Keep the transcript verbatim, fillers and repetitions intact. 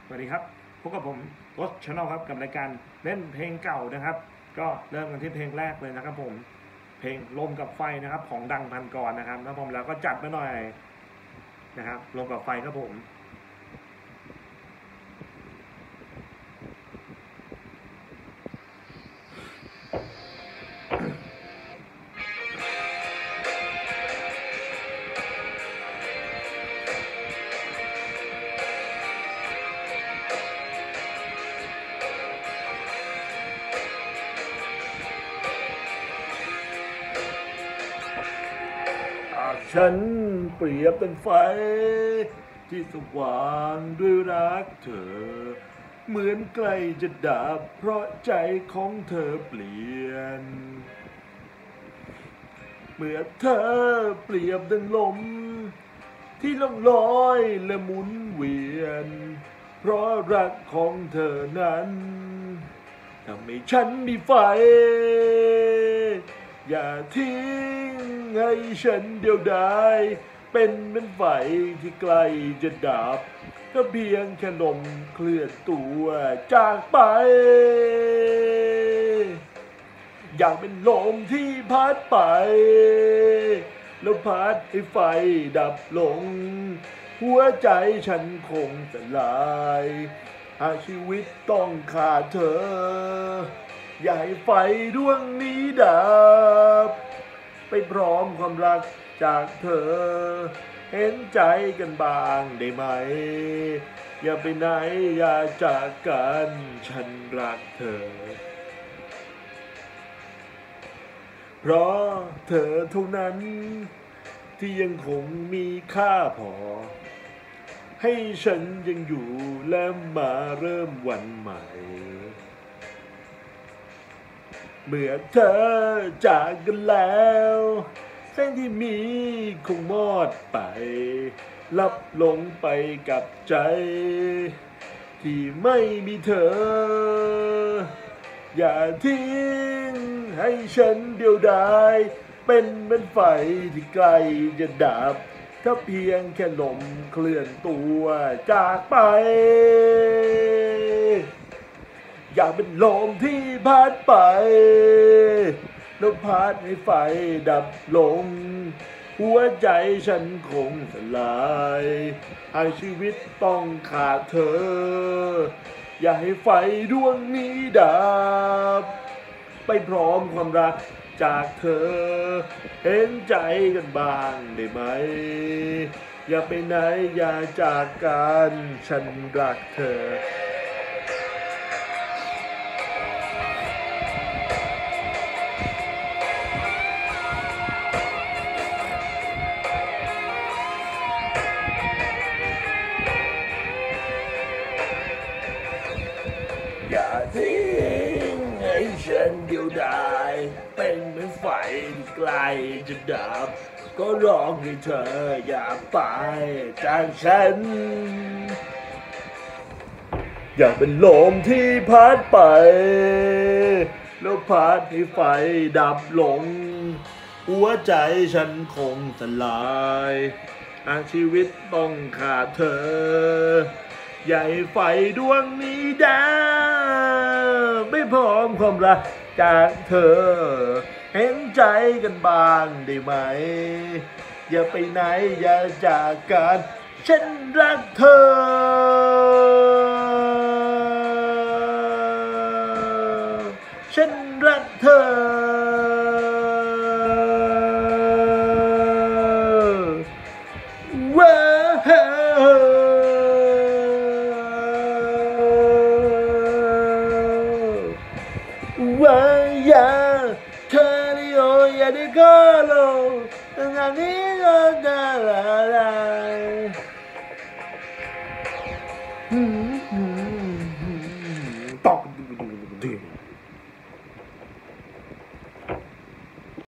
สวัสดีครับพบกับผมรถชาแนลครับกับรายการเล่นเพลงเก่านะครับก็เริ่มกันที่เพลงแรกเลยนะครับผมเพลงลมกับไฟนะครับของดังพันกรนะครับแล้วผมแล้วก็จัดมาหน่อยนะครับลมกับไฟครับผมฉันเปรียบเป็นไฟที่สว่างด้วยรักเธอเหมือนใกล้จะดับเพราะใจของเธอเปลี่ยนเมื่อเธอเปรียบดังลมที่ล่องลอยและหมุนเวียนเพราะรักของเธอนั้นทำให้ฉันมีไฟอย่าทิ้งให้ฉันเดียวดายเป็นเหมือนไฟที่ใกล้จะดับก็เพียงแค่ลมเคลื่อนตัวจากไปอยากเป็นลมที่พัดไปแล้วพัดให้ไฟดับลงหัวใจฉันคงสลายหากชีวิตต้องขาดเธออย่าให้ไฟดวงนี้ดับไปพร้อมความรักจากเธอเห็นใจกันบ้างได้ไหมอย่าไปไหนอย่าจากกันฉันรักเธอเพราะเธอเท่านั้นที่ยังคงมีค่าพอให้ฉันยังอยู่และมาเริ่มวันใหม่เมื่อเธอจากกันแล้วแสงที่มีคงมอดไปลับลงไปกับใจที่ไม่มีเธออย่าทิ้งให้ฉันเดียวดายเป็นเหมือนไฟที่ใกล้จะดับถ้าเพียงแค่ลมเคลื่อนตัวจากไปอยากเป็นลมที่พัดไปแล้วพัดให้ไฟดับลงหัวใจฉันคงสลายหากชีวิตต้องขาดเธออย่าให้ไฟดวงนี้ดับไปพร้อมความรักจากเธอเห็นใจกันบ้างได้ไหมอย่าไปไหนอย่าจากกันฉันรักเธออย่าทิ้งให้ฉันเดียวดายเป็นเหมือนไฟที่ใกล้จะดับก็ร้องให้เธออย่าไปจากฉันอยากเป็นลมที่พัดไปแล้วพัดให้ไฟดับลงหัวใจฉันคงสลายหากชีวิตต้องขาดเธออย่าให้ไฟดวงนี้ดับไม่พร้อมความรักจากเธอเห็นใจกันบ้างได้ไหมอย่าไปไหนอย่าจากกันฉันรักเธอฉันรักเธอว้าวายาเธอที่โออยากได้ก็ลงงานนี้ก็ได้อะไรตอก